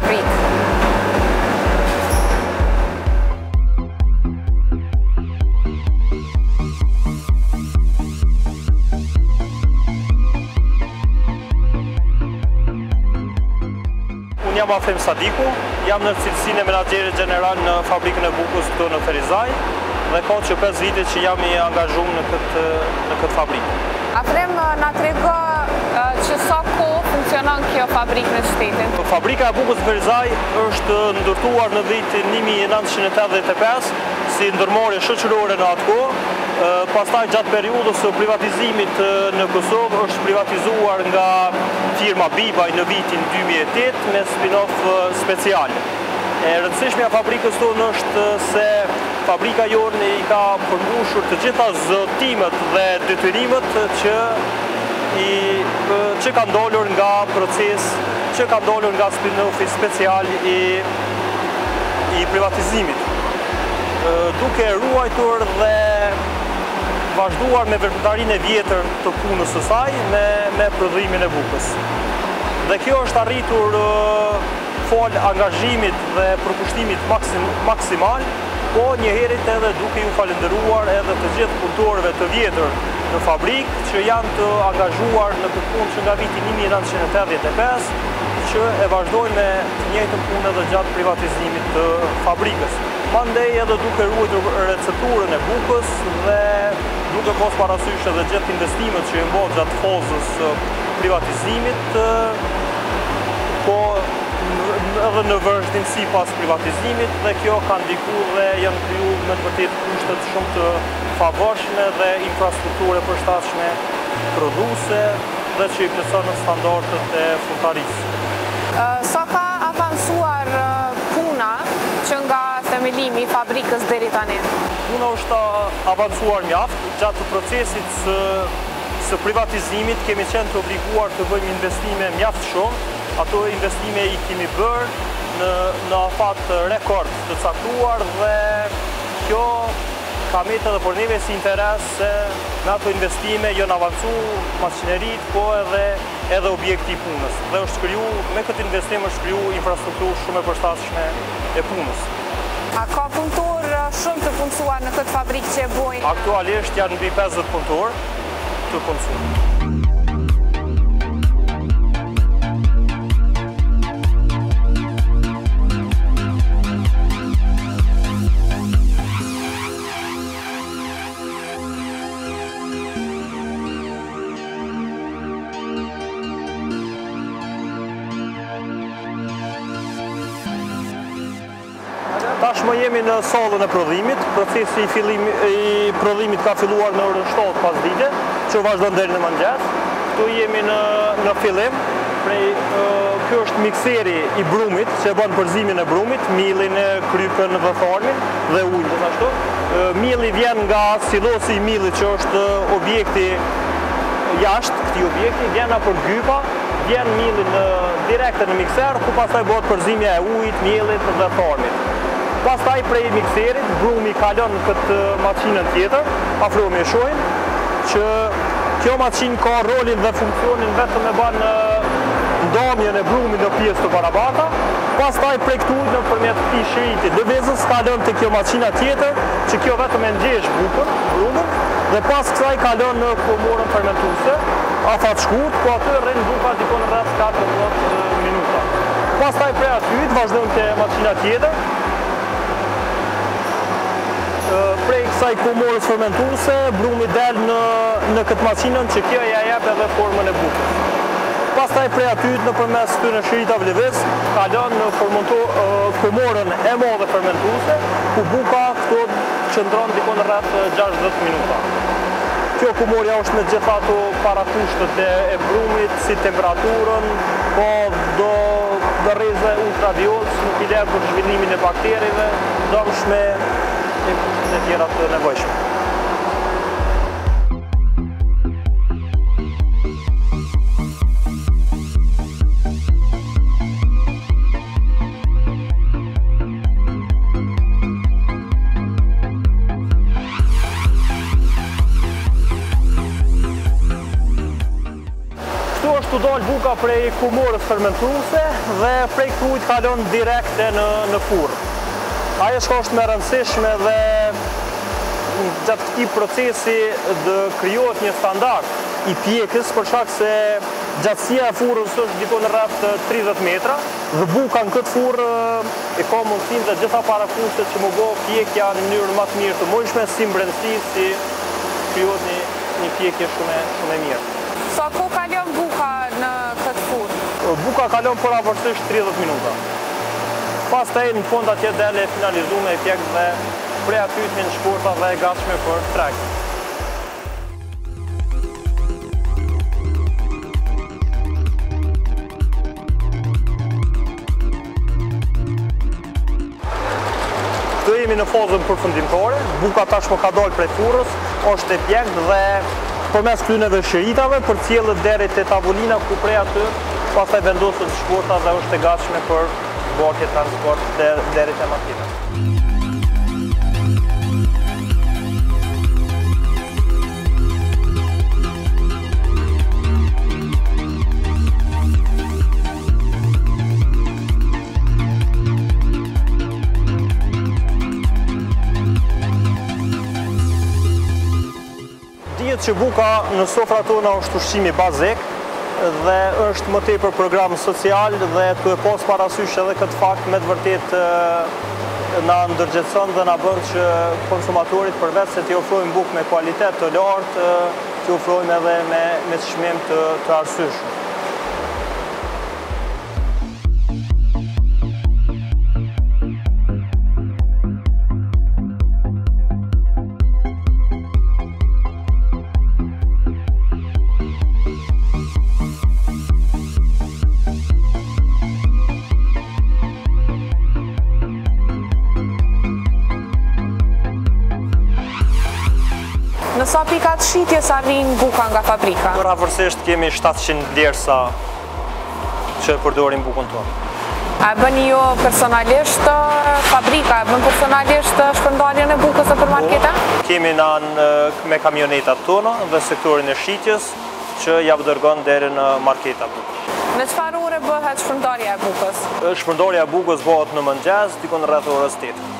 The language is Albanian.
prit? Unë jam Afem Sadiku, jam në cilësinë e menaxherit general në fabrikën e bukës këtu në Ferizaj dhe ka që 5 vite që jam i angazhuar në këtë fabrikë. Afem, na trego që sa kohë funksionon kjo fabrikë në qytetin? Fabrika e bukës Ferizaj është ndërtuar në vitin 1985 si ndërmarrje shoqërore në atë kohë. Pastaj gjatë periudhës së privatizimit në Kosovë është privatizuar nga firma Bibaj në vitin 2008 me spin-off special. E rëndësishmja fabrikës tonë është se fabrika jonë i ka përmbushur të gjitha zotimet dhe detyrimet që ka ndalur nga proces, që ka ndalur nga spin-offi special i privatizimit. Duke ruajtur dhe vazhduar me veprimtarinë e vjetër të punës së saj me prodhimin e bukës. Dhe kjo është arritur fal angazhimit dhe përkushtimit maksimal, po njëherët edhe duke ju falendëruar edhe të gjithë punëtorëve të vjetër në fabrikë që janë të angazhuar në këtë punë që nga viti 1985 që e vazhdojnë me të njëjtën punë edhe gjatë privatizimit të fabrikës. Mandej edhe duke ruajtur recepturën e bukës dhe duke pas parasysh edhe gjithë investimet që i bën gjatë fazës privatizimit, po edhe në vazhdimsi pas privatizimit dhe kjo ka ndikuar dhe janë krijuar me të vërtetë kushtet shumë të favorshme dhe infrastrukturë përshtatshme prodhuese dhe që i plotëson standardet e frutarisë. Sa ka avancuar puna që nga themelimi i fabrikës deri tani? Puna është avancuar mjaft. Gjatë procesit së privatizimit kemi qenë të obliguar të bëjmë investime mjaft shumë. Ato investime i kemi bërë në afat rekord të caktuar dhe kjo ka metë edhe për neve si interes se me ato investime janë avancu maqinerit, po edhe objekti i punës. Dhe është kriju, me këtë investim është kriju infrastrukturë shumë e përshtatshme e punës. A ka punëtor shumë të punësuar në këtë fabrikë që e bojnë? Aktualisht janë mbi 50 punëtor të punësuar. Tashmë jemi në sallën e prodhimit. Procesi i prodhimit ka filluar në orën 7 pas dite, që vazhdon deri në mëngjes. Këtu jemi në fillim. Ky është mikseri i brumit, që bën përzimin e brumit, millin, krypën dhe tharmin dhe ujin gjithashtu. Milli vjen nga silosi i millit, që është objekti jashtë këtij objekti, vjen nëpër gypa, vjen milli direkte në mikser, ku pastaj bëhet përzimja e ujit, miellit dhe tharmit. Pastaj prej mikserit, brumi kalon në këtë makinën tjetër, afrohemi e shohim, që kjo makinë ka rolin dhe funksionin vetëm e bën ndamjen e brumit në pjesë të barabata. Pastaj prej këtu nëpërmjet këtij shiriti lëvizës kalon te kjo makina tjetër, që kjo vetëm e ngjesh bukën, brumin, dhe pas kësaj kalon në komorën fermentuese, afat shkurt, po aty rrin buka dikon rreth 14 minuta. Pastaj prej aty vazhdon te makina tjetër. Prej kësaj komorës fermentuese, brumi del në këtë makinën që kjo ja jep edhe formën e bukës. Pastaj prej aty nëpërmes këtyre shiritave lëviz kalon në komorën e madhe fermentuese, ku buka këtu qëndron dikon rreth 60 minuta. Kjo komorja është me gjitha ato parakushtet e brumit, si temperaturën, po do rreze ultraviolet, nuk i lë për zhvillimin e bakterieve, dëmshme e kushtet e tjera të nevojshme. buka prej kumorës fermentuese dhe prej krujt kalon direkte në furrë. Ajo që është më rëndësishme dhe gjatë këtij procesi krijohet një standard i pjekës, për shkak se gjatësia e furrës është diku në rreth 30 metra dhe buka në këtë furrë e ka mundësinë dhe gjitha parakushtet që më bëjë pjekja në mënyrë më të mirë të mundshme, si mbrëmësi, si krijohet një pjekje shumë e mirë. Sa kohë kalon buka në këtë furrë? Buka kalon përafërsisht 30 minuta. Pastaj në fund atje dele e finalizuar me pjekë dhe prej aty të shkurta dhe e gatshme për treg. Këtu jemi në fazën përfundimtare, buka tashmë ka dalë prej furrës, është e pjekë dhe përmes klyneve shiritave përcjellet deri te tavolina ku prej aty pastaj vendoset shkurta dhe është e gatshme për bërje transport deri te makina. Që buka në sofrat tona është ushqimi bazik dhe është më tepër program social dhe tu e pas parasysh edhe këtë fakt me të vërtet na ndërgjegjson dhe na bën që konsumatorit përveç se t'i ofrojmë bukë me kualitet të lartë, t'i ofrojmë edhe me çmim të arsyeshëm. Në sa pikat shitjes arrin buka nga fabrika? Përafërsisht kemi 700 vlerësa që përdorin bukën tonë. A bëni jo personalisht fabrika, bën personalisht shpërndarjen e bukës nëpër markete? Kemi me kamionetat tona dhe sektorin e shitjes që ja dërgon deri në marketa bukë. Në çfarë ore bëhet shpërndarja e bukës? Shpërndarja e bukës bëhet në mëngjes, diku rreth orës 8.